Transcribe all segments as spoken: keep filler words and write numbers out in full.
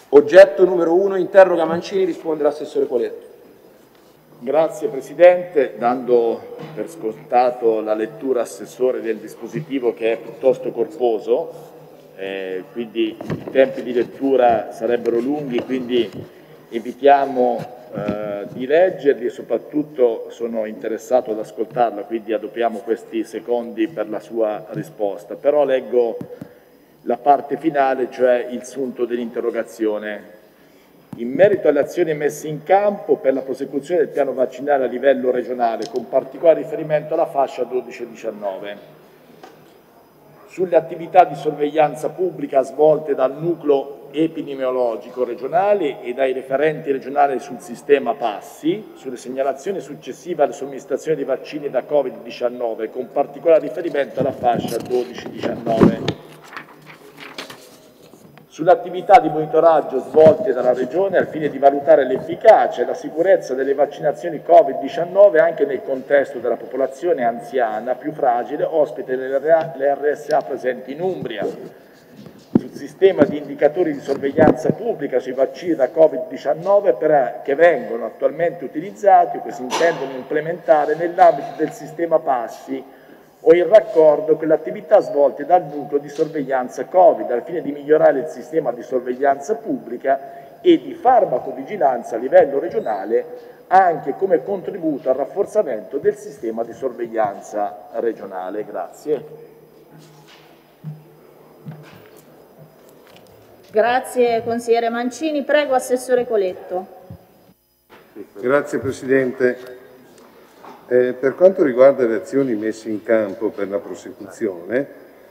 Oggetto numero uno, interroga Mancini, risponde l'assessore Coletto. Grazie Presidente, dando per scontato la lettura, Assessore, del dispositivo che è piuttosto corposo, eh, quindi i tempi di lettura sarebbero lunghi, quindi evitiamo eh, di leggerli e soprattutto sono interessato ad ascoltarla, quindi adoperiamo questi secondi per la sua risposta. Però leggo la parte finale, cioè il sunto dell'interrogazione. In merito alle azioni messe in campo per la prosecuzione del piano vaccinale a livello regionale, con particolare riferimento alla fascia dodici diciannove, sulle attività di sorveglianza pubblica svolte dal nucleo epidemiologico regionale e dai referenti regionali sul sistema PASSI, sulle segnalazioni successive alle somministrazioni dei vaccini da Covid diciannove, con particolare riferimento alla fascia dodici diciannove. Sulle attività di monitoraggio svolte dalla Regione al fine di valutare l'efficacia e la sicurezza delle vaccinazioni Covid diciannove anche nel contesto della popolazione anziana più fragile ospite delle R S A presenti in Umbria, sul sistema di indicatori di sorveglianza pubblica sui vaccini da Covid diciannove per, che vengono attualmente utilizzati o che si intendono implementare nell'ambito del sistema PASSI o in raccordo con le attività svolte dal nucleo di sorveglianza Covid al fine di migliorare il sistema di sorveglianza pubblica e di farmacovigilanza a livello regionale anche come contributo al rafforzamento del sistema di sorveglianza regionale. Grazie. Grazie consigliere Mancini. Prego Assessore Coletto. Grazie Presidente. Eh, per quanto riguarda le azioni messe in campo per la prosecuzione,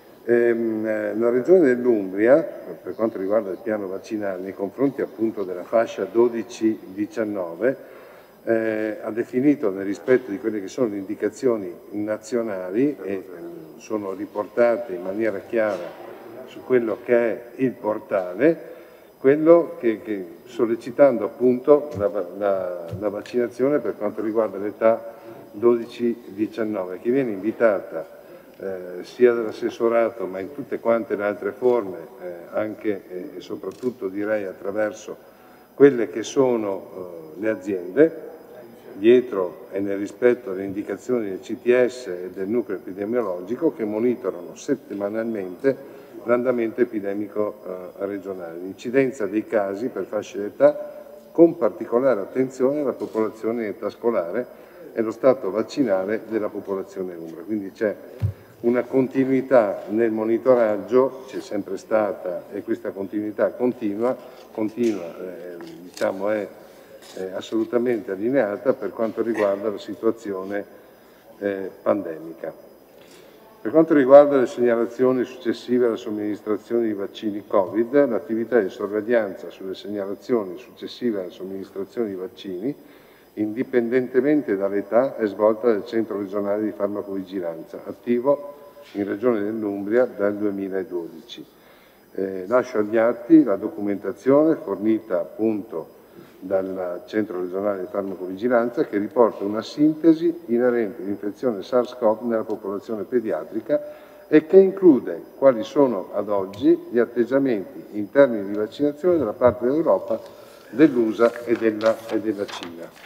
ehm, la Regione dell'Umbria, per quanto riguarda il piano vaccinale, nei confronti appunto della fascia dodici diciannove, eh, ha definito nel rispetto di quelle che sono le indicazioni nazionali e eh, sono riportate in maniera chiara su quello che è il portale, quello che, che sollecitando appunto la, la, la vaccinazione per quanto riguarda l'età dodici diciannove, che viene invitata eh, sia dall'assessorato ma in tutte quante le altre forme, eh, anche eh, e soprattutto direi attraverso quelle che sono eh, le aziende, dietro e nel rispetto delle indicazioni del C T S e del nucleo epidemiologico che monitorano settimanalmente l'andamento epidemico eh, regionale, l'incidenza dei casi per fasce d'età, con particolare attenzione alla popolazione in età scolare e lo stato vaccinale della popolazione umbra. Quindi c'è una continuità nel monitoraggio, c'è sempre stata e questa continuità continua, continua eh, diciamo è, è assolutamente allineata per quanto riguarda la situazione eh, pandemica. Per quanto riguarda le segnalazioni successive alla somministrazione di vaccini Covid, l'attività di sorveglianza sulle segnalazioni successive alla somministrazione di vaccini indipendentemente dall'età, è svolta dal Centro regionale di farmacovigilanza, attivo in Regione dell'Umbria dal duemiladodici. Eh, lascio agli atti la documentazione fornita appunto dal Centro regionale di farmacovigilanza che riporta una sintesi inerente all'infezione SARS-CoV nella popolazione pediatrica e che include quali sono ad oggi gli atteggiamenti in termini di vaccinazione da parte dell'Europa, dell'U S A e della, e della Cina.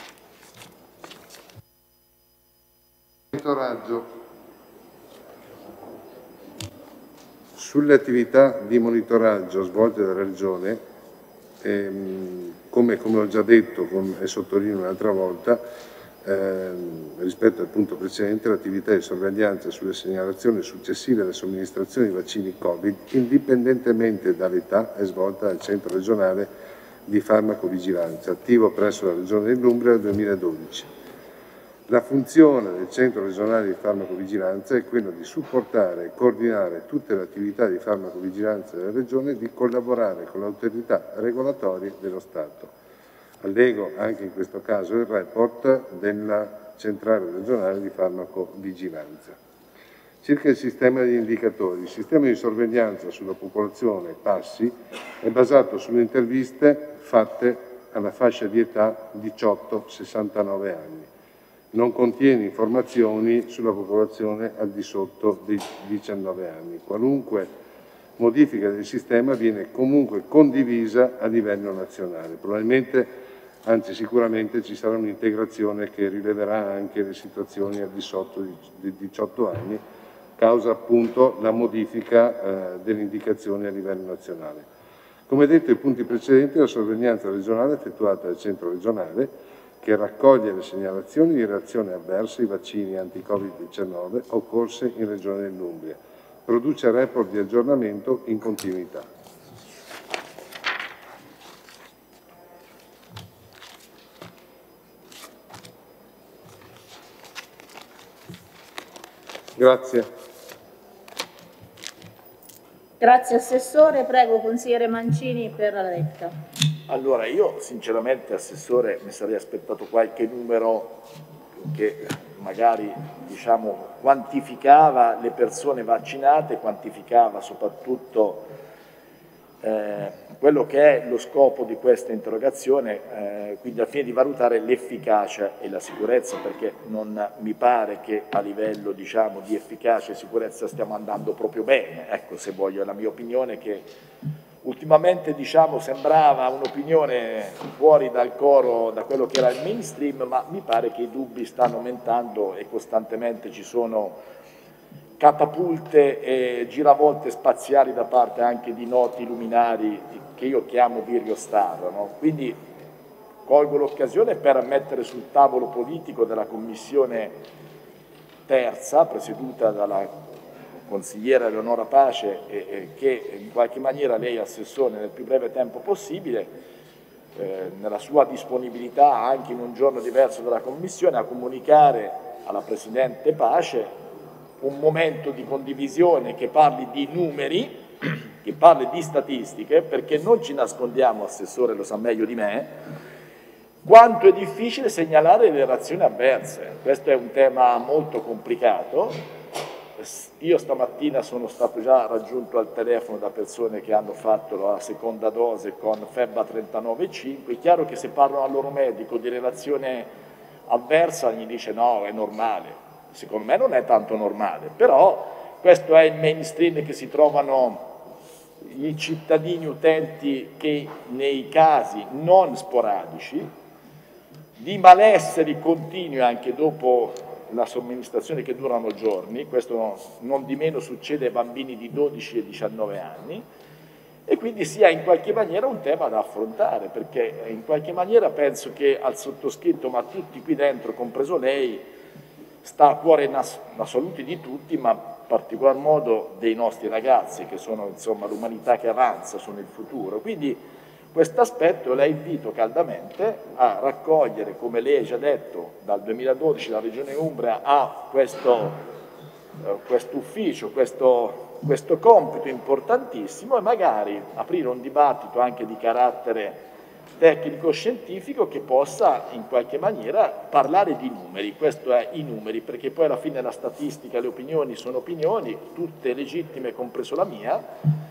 Monitoraggio. Sulle attività di monitoraggio svolte dalla Regione, ehm, come, come ho già detto com, e sottolineo un'altra volta, ehm, rispetto al punto precedente, l'attività di sorveglianza sulle segnalazioni successive alla somministrazione di vaccini Covid, indipendentemente dall'età, è svolta dal Centro regionale di farmacovigilanza, attivo presso la Regione dell'Umbria nel duemiladodici. La funzione del Centro regionale di farmacovigilanza è quella di supportare e coordinare tutte le attività di farmacovigilanza della Regione e di collaborare con le autorità regolatorie dello Stato. Allego anche in questo caso il report della Centrale regionale di farmacovigilanza. Circa il sistema di indicatori, il sistema di sorveglianza sulla popolazione PASSI è basato sulle interviste fatte alla fascia di età diciotto sessantanove anni. Non contiene informazioni sulla popolazione al di sotto dei diciannove anni. Qualunque modifica del sistema viene comunque condivisa a livello nazionale. Probabilmente, anzi sicuramente, ci sarà un'integrazione che rileverà anche le situazioni al di sotto di diciotto anni, causa appunto la modifica eh, delle indicazioni a livello nazionale. Come detto, i punti precedenti, la sorveglianza regionale effettuata dal centro regionale che raccoglie le segnalazioni di reazioni avverse ai vaccini anti-Covid diciannove occorse in Regione dell'Umbria. Produce report di aggiornamento in continuità. Grazie. Grazie Assessore, prego Consigliere Mancini per la letta. Allora, io sinceramente, Assessore, mi sarei aspettato qualche numero che magari, diciamo, quantificava le persone vaccinate, quantificava soprattutto eh, quello che è lo scopo di questa interrogazione, eh, quindi al fine di valutare l'efficacia e la sicurezza, perché non mi pare che a livello, diciamo, di efficacia e sicurezza stiamo andando proprio bene. Ecco, se voglio, la mia opinione, che ultimamente, diciamo, sembrava un'opinione fuori dal coro, da quello che era il mainstream, ma mi pare che i dubbi stanno aumentando e costantemente ci sono catapulte e giravolte spaziali da parte anche di noti luminari che io chiamo Virio Star, no? Quindi colgo l'occasione per mettere sul tavolo politico della commissione terza, presieduta dalla consigliera Eleonora Pace, e, e che in qualche maniera lei, Assessore, nel più breve tempo possibile, eh, nella sua disponibilità anche in un giorno diverso dalla Commissione, a comunicare alla Presidente Pace un momento di condivisione che parli di numeri, che parli di statistiche, perché non ci nascondiamo, Assessore lo sa meglio di me, quanto è difficile segnalare le reazioni avverse. Questo è un tema molto complicato. Io stamattina sono stato già raggiunto al telefono da persone che hanno fatto la seconda dose con febbre a trentanove virgola cinque. È chiaro che se parlano al loro medico di relazione avversa gli dice no, è normale. Secondo me non è tanto normale, però questo è il mainstream che si trovano i cittadini utenti che nei casi non sporadici di malesseri continui anche dopo la somministrazione, che durano giorni, questo non di meno succede ai bambini di dodici e diciannove anni, e quindi sia in qualche maniera un tema da affrontare, perché in qualche maniera penso che al sottoscritto, ma a tutti qui dentro, compreso lei, sta a cuore la salute di tutti, ma in particolar modo dei nostri ragazzi, che sono, insomma, l'umanità che avanza, sono il futuro. Quindi questo aspetto la invito caldamente a raccogliere, come lei ha già detto, dal duemiladodici la Regione Umbria ha questo eh, questo ufficio, questo, questo compito importantissimo, e magari aprire un dibattito anche di carattere tecnico-scientifico che possa in qualche maniera parlare di numeri. Questo è i numeri, perché poi alla fine la statistica, le opinioni sono opinioni, tutte legittime, compreso la mia,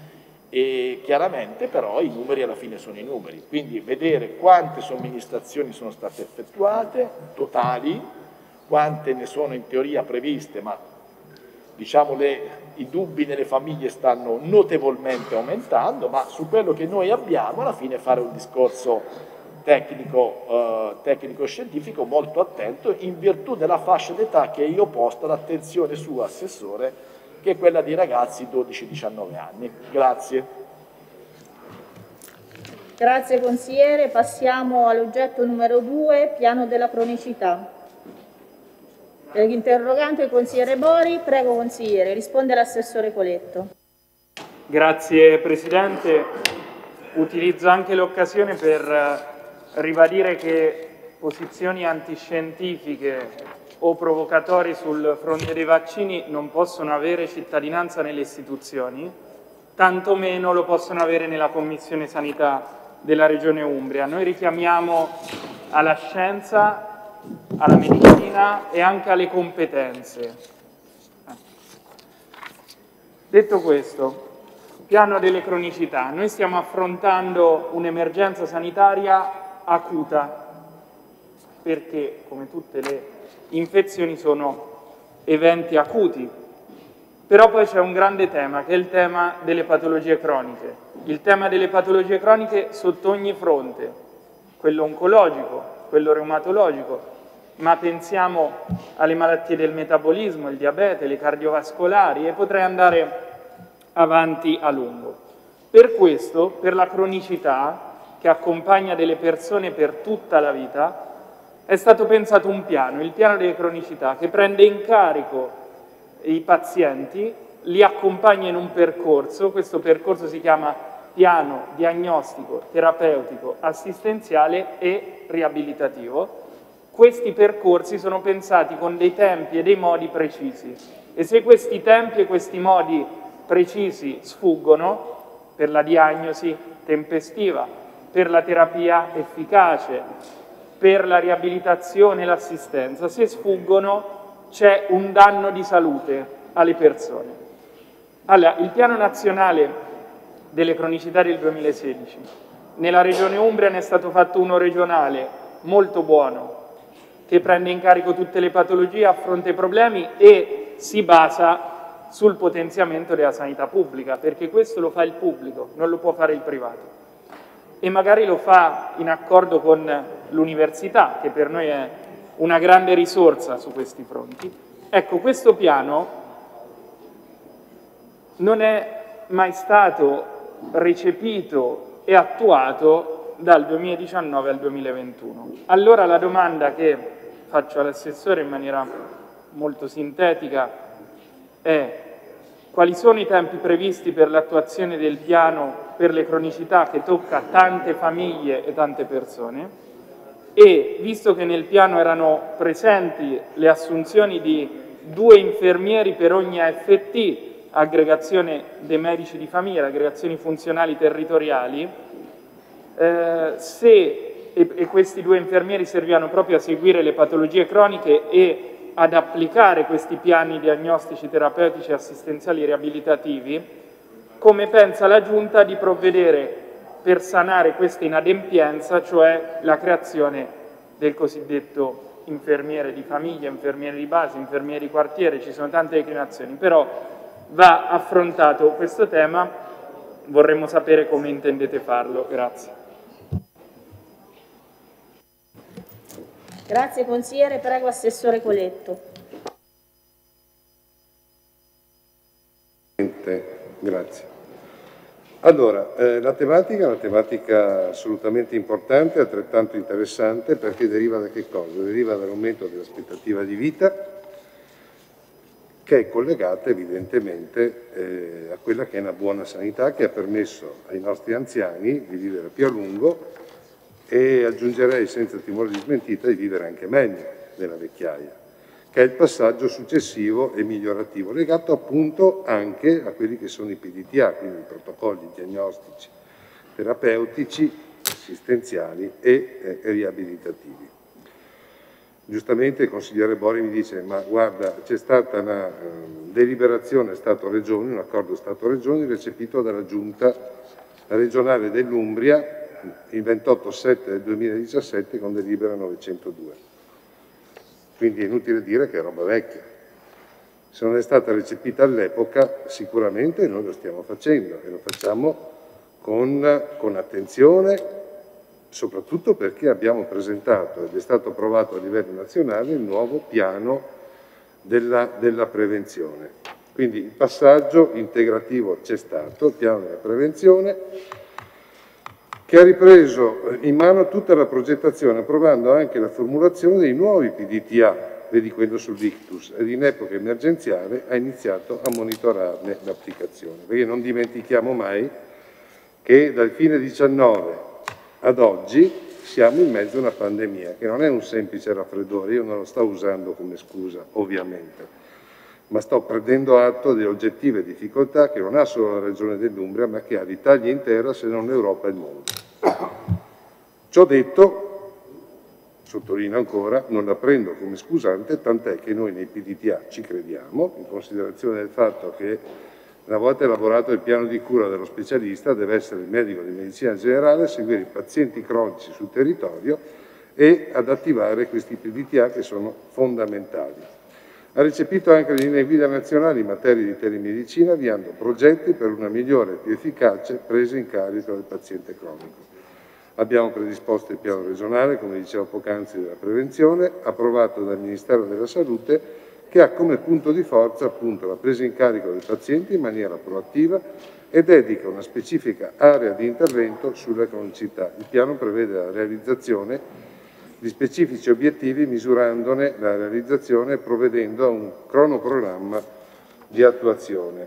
e chiaramente però i numeri alla fine sono i numeri. Quindi vedere quante somministrazioni sono state effettuate, totali, quante ne sono in teoria previste, ma diciamo le, i dubbi nelle famiglie stanno notevolmente aumentando, ma su quello che noi abbiamo alla fine fare un discorso tecnico, eh, tecnico-scientifico molto attento, in virtù della fascia d'età che io posto l'attenzione sua, Assessore, che è quella di ragazzi dodici diciannove anni. Grazie. Grazie consigliere. Passiamo all'oggetto numero due, piano della cronicità. L'interrogante è il consigliere Bori. Prego consigliere, risponde l'assessore Coletto. Grazie Presidente. Utilizzo anche l'occasione per ribadire che posizioni antiscientifiche o provocatori sul fronte dei vaccini non possono avere cittadinanza nelle istituzioni, tantomeno lo possono avere nella Commissione Sanità della Regione Umbria. Noi richiamiamo alla scienza, alla medicina e anche alle competenze. Detto questo, piano delle cronicità. Noi stiamo affrontando un'emergenza sanitaria acuta, perché, come tutte le infezioni, sono eventi acuti. Però poi c'è un grande tema, che è il tema delle patologie croniche. Il tema delle patologie croniche sotto ogni fronte, quello oncologico, quello reumatologico, ma pensiamo alle malattie del metabolismo, il diabete, le cardiovascolari, e potrei andare avanti a lungo. Per questo, per la cronicità che accompagna delle persone per tutta la vita, è stato pensato un piano, il piano delle cronicità, che prende in carico i pazienti, li accompagna in un percorso. Questo percorso si chiama piano diagnostico, terapeutico, assistenziale e riabilitativo. Questi percorsi sono pensati con dei tempi e dei modi precisi, e se questi tempi e questi modi precisi sfuggono, per la diagnosi tempestiva, per la terapia efficace, per la riabilitazione e l'assistenza, se sfuggono c'è un danno di salute alle persone. Allora, il piano nazionale delle cronicità del duemilasedici, nella regione Umbria ne è stato fatto uno regionale molto buono, che prende in carico tutte le patologie, affronta i problemi e si basa sul potenziamento della sanità pubblica, perché questo lo fa il pubblico, non lo può fare il privato. E magari lo fa in accordo con l'università, che per noi è una grande risorsa su questi fronti. Ecco, questo piano non è mai stato recepito e attuato dal duemiladiciannove al duemilaventuno. Allora la domanda che faccio all'assessore in maniera molto sintetica è: quali sono i tempi previsti per l'attuazione del piano per le cronicità che tocca tante famiglie e tante persone? E, visto che nel piano erano presenti le assunzioni di due infermieri per ogni A F T, aggregazione dei medici di famiglia, aggregazioni funzionali territoriali, eh, se e, e questi due infermieri servivano proprio a seguire le patologie croniche e ad applicare questi piani diagnostici, terapeutici, assistenziali e riabilitativi, come pensa la Giunta di provvedere per sanare questa inadempienza, cioè la creazione del cosiddetto infermiere di famiglia, infermiere di base, infermiere di quartiere? Ci sono tante declinazioni, però va affrontato questo tema, vorremmo sapere come intendete farlo. Grazie. Grazie consigliere, prego Assessore Coletto. Grazie. Allora, eh, la tematica è una tematica assolutamente importante, altrettanto interessante, perché deriva da che cosa? Deriva dall'aumento dell'aspettativa di vita, che è collegata evidentemente eh, a quella che è una buona sanità, che ha permesso ai nostri anziani di vivere più a lungo e, aggiungerei senza timore di smentita, di vivere anche meglio nella vecchiaia, che è il passaggio successivo e migliorativo, legato appunto anche a quelli che sono i P D T A, quindi i protocolli diagnostici, terapeutici, assistenziali e eh, riabilitativi. Giustamente il consigliere Bori mi dice: ma guarda, c'è stata una eh, deliberazione Stato-Regioni, un accordo Stato-Regioni recepito dalla Giunta regionale dell'Umbria il ventotto sette del duemiladiciassette con delibera novecentodue. Quindi è inutile dire che è roba vecchia. Se non è stata recepita all'epoca, sicuramente noi lo stiamo facendo e lo facciamo con, con attenzione, soprattutto perché abbiamo presentato ed è stato approvato a livello nazionale il nuovo piano della, della prevenzione. Quindi il passaggio integrativo c'è stato, il piano della prevenzione, che ha ripreso in mano tutta la progettazione, approvando anche la formulazione dei nuovi P D T A, vedi quello sull'ictus, ed in epoca emergenziale ha iniziato a monitorarne l'applicazione. Perché non dimentichiamo mai che dal fine diciannove ad oggi siamo in mezzo a una pandemia, che non è un semplice raffreddore, io non lo sto usando come scusa, ovviamente, ma sto prendendo atto delle oggettive difficoltà che non ha solo la Regione dell'Umbria, ma che ha l'Italia intera, se non l'Europa e il mondo. Ciò detto, sottolineo ancora, non la prendo come scusante, tant'è che noi nei P D T A ci crediamo, in considerazione del fatto che una volta elaborato il piano di cura dello specialista, deve essere il medico di medicina generale a seguire i pazienti cronici sul territorio e ad attivare questi P D T A che sono fondamentali. Ha recepito anche le linee guida nazionali in materia di telemedicina, avviando progetti per una migliore e più efficace presa in carico del paziente cronico. Abbiamo predisposto il piano regionale, come dicevo poc'anzi, della prevenzione, approvato dal Ministero della Salute, che ha come punto di forza appunto la presa in carico del paziente in maniera proattiva e dedica una specifica area di intervento sulle cronicità. Il piano prevede la realizzazione di specifici obiettivi, misurandone la realizzazione e provvedendo a un cronoprogramma di attuazione.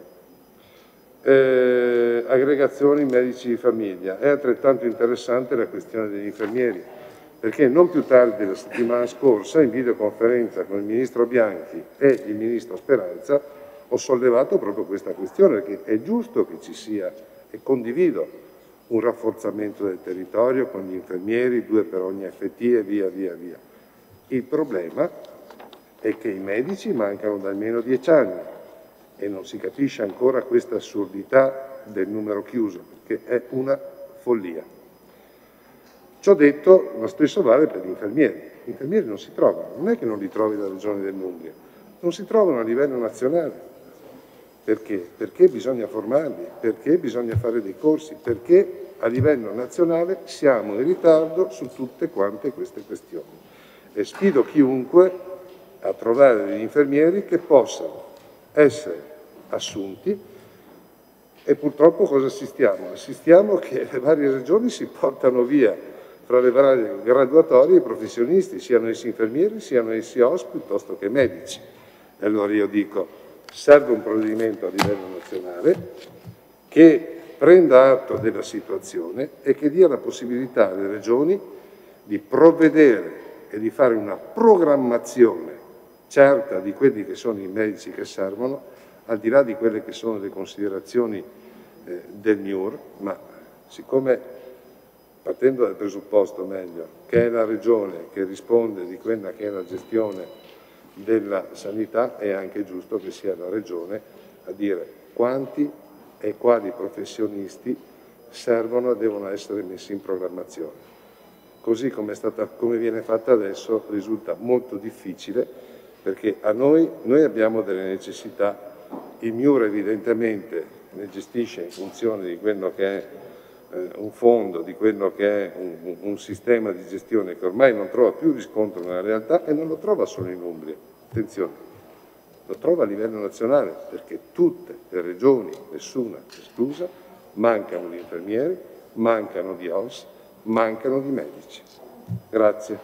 Eh, aggregazioni medici di famiglia. È altrettanto interessante la questione degli infermieri, perché non più tardi della settimana scorsa, in videoconferenza con il Ministro Bianchi e il Ministro Speranza, ho sollevato proprio questa questione, perché è giusto che ci sia, e condivido, un rafforzamento del territorio con gli infermieri, due per ogni F T e via via via. Il problema è che i medici mancano da almeno dieci anni e non si capisce ancora questa assurdità del numero chiuso, perché è una follia. Ciò detto, lo stesso vale per gli infermieri. Gli infermieri non si trovano, non è che non li trovi la Regione dell'Umbria, non si trovano a livello nazionale. Perché? Perché bisogna formarli, perché bisogna fare dei corsi, perché a livello nazionale siamo in ritardo su tutte quante queste questioni. E sfido chiunque a trovare degli infermieri che possano essere assunti e purtroppo cosa assistiamo? Assistiamo che le varie regioni si portano via fra le varie graduatorie i professionisti, siano essi infermieri, siano essi O S piuttosto che medici. E allora io dico, serve un provvedimento a livello nazionale che prenda atto della situazione e che dia la possibilità alle regioni di provvedere e di fare una programmazione certa di quelli che sono i medici che servono, al di là di quelle che sono le considerazioni eh, del M I U R, ma siccome, partendo dal presupposto meglio, che è la regione che risponde di quella che è la gestione della sanità, è anche giusto che sia la regione a dire quanti e quali professionisti servono e devono essere messi in programmazione. Così come, è stata, come viene fatta adesso risulta molto difficile, perché a noi, noi abbiamo delle necessità, il M I U R evidentemente ne gestisce in funzione di quello che è eh, un fondo, di quello che è un, un sistema di gestione che ormai non trova più riscontro nella realtà e non lo trova solo in Umbria, attenzione. Lo trova a livello nazionale, perché tutte le regioni, nessuna esclusa, mancano di infermieri, mancano di O S, mancano di medici. Grazie.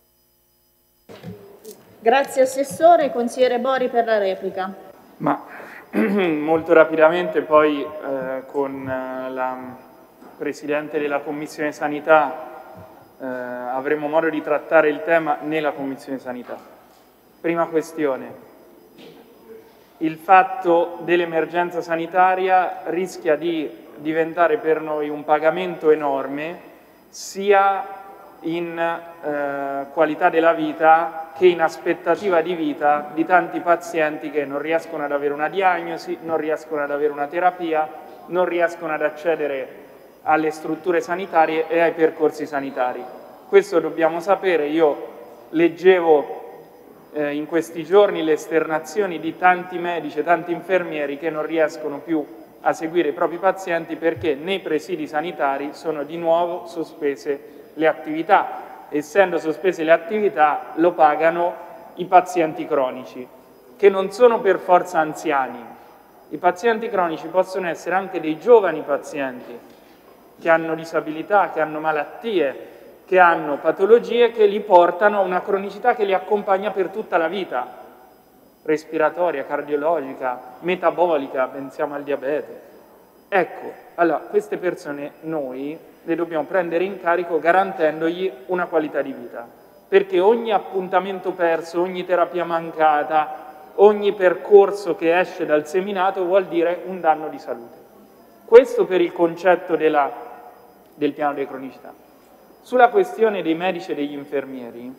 Grazie Assessore. Consigliere Bori per la replica. Ma molto rapidamente poi eh, con eh, la Presidente della Commissione Sanità eh, avremo modo di trattare il tema nella Commissione Sanità. Prima questione. Il fatto dell'emergenza sanitaria rischia di diventare per noi un pagamento enorme sia in eh, qualità della vita che in aspettativa di vita di tanti pazienti che non riescono ad avere una diagnosi, non riescono ad avere una terapia, non riescono ad accedere alle strutture sanitarie e ai percorsi sanitari. Questo dobbiamo sapere. Io leggevo Eh, in questi giorni le esternazioni di tanti medici e tanti infermieri che non riescono più a seguire i propri pazienti perché nei presidi sanitari sono di nuovo sospese le attività. Essendo sospese le attività lo pagano i pazienti cronici, che non sono per forza anziani. I pazienti cronici possono essere anche dei giovani pazienti che hanno disabilità, che hanno malattie, che hanno patologie che li portano a una cronicità che li accompagna per tutta la vita, respiratoria, cardiologica, metabolica, pensiamo al diabete. Ecco, allora queste persone noi le dobbiamo prendere in carico garantendogli una qualità di vita, perché ogni appuntamento perso, ogni terapia mancata, ogni percorso che esce dal seminato vuol dire un danno di salute. Questo per il concetto della, del piano di cronicità. Sulla questione dei medici e degli infermieri,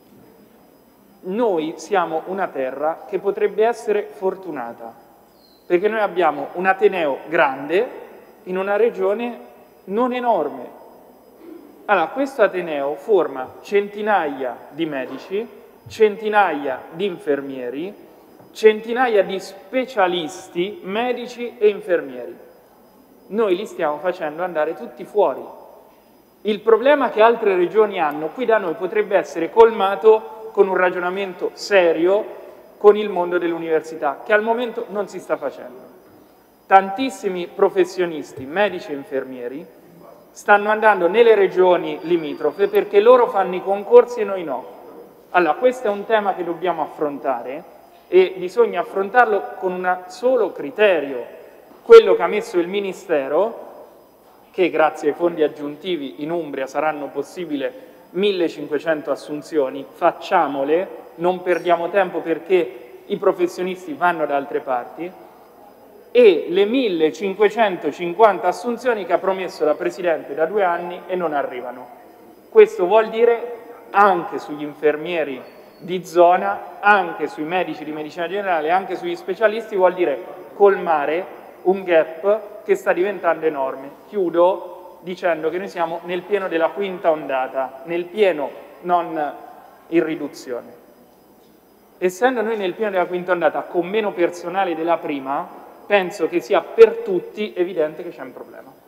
noi siamo una terra che potrebbe essere fortunata, perché noi abbiamo un ateneo grande in una regione non enorme. Allora, questo ateneo forma centinaia di medici, centinaia di infermieri, centinaia di specialisti, medici e infermieri. Noi li stiamo facendo andare tutti fuori. Il problema che altre regioni hanno, qui da noi potrebbe essere colmato con un ragionamento serio con il mondo dell'università, che al momento non si sta facendo. Tantissimi professionisti, medici e infermieri, stanno andando nelle regioni limitrofe perché loro fanno i concorsi e noi no. Allora, questo è un tema che dobbiamo affrontare e bisogna affrontarlo con un solo criterio, quello che ha messo il Ministero, che grazie ai fondi aggiuntivi in Umbria saranno possibili millecinquecento assunzioni, facciamole, non perdiamo tempo perché i professionisti vanno da altre parti, e le millecinquecentocinquanta assunzioni che ha promesso la Presidente da due anni e non arrivano. Questo vuol dire anche sugli infermieri di zona, anche sui medici di medicina generale, anche sugli specialisti, vuol dire colmare un gap che sta diventando enorme. Chiudo dicendo che noi siamo nel pieno della quinta ondata, nel pieno, non in riduzione. Essendo noi nel pieno della quinta ondata con meno personale della prima, penso che sia per tutti evidente che c'è un problema.